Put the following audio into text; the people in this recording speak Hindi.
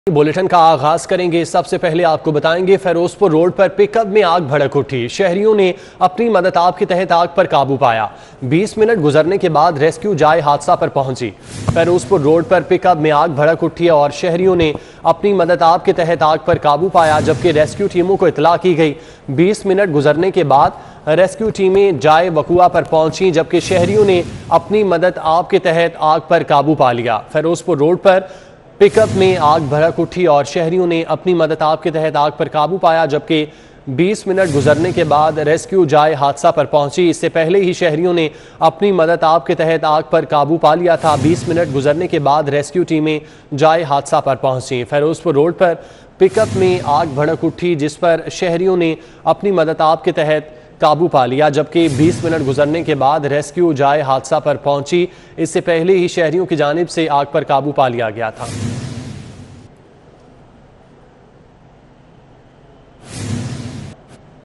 बुलेटिन का आगाज करेंगे। सबसे पहले आपको बताएंगे फिरोजपुर रोड पर पिकअप में आग भड़क उठी। शहरियों ने अपनी मदद के तहत आग पर काबू पाया। 20 मिनट गुजरने के बाद रेस्क्यू जाए हादसा पर पहुंची। फिरोजपुर रोड पर पिकअप में आग भड़क उठी और शहरियों ने अपनी मदद के तहत आग पर काबू पाया, जबकि रेस्क्यू टीमों को इतला की गई। 20 मिनट गुजरने के बाद रेस्क्यू टीमें जाए वकुआ पर पहुंची, जबकि शहरियों ने अपनी मदद के तहत आग पर काबू पा लिया। फिरोजपुर रोड पर पिकअप में आग भड़क उठी और शहरियों ने अपनी मदद के तहत आग पर काबू पाया, जबकि 20 मिनट गुजरने के बाद रेस्क्यू जाए हादसा पर पहुंची। इससे पहले ही शहरियों ने अपनी मदद के तहत आग पर काबू पा लिया था। 20 मिनट गुजरने के बाद रेस्क्यू टीमें जाए हादसा पर पहुंची। फिरोजपुर रोड पर पिकअप में आग भड़क उठी, जिस पर शहरियों ने अपनी मदद के तहत काबू पा लिया, जबकि 20 मिनट गुजरने के बाद रेस्क्यू जाए हादसा पर पहुंची। इससे पहले ही शहरियों की जानिब से आग पर काबू पा लिया गया था।